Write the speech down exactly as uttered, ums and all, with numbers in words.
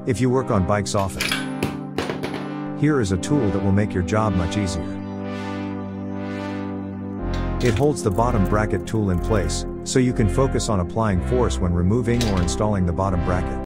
if you work on bikes often. Here is a tool that will make your job much easier. It holds the bottom bracket tool in place, so you can focus on applying force when removing or installing the bottom bracket.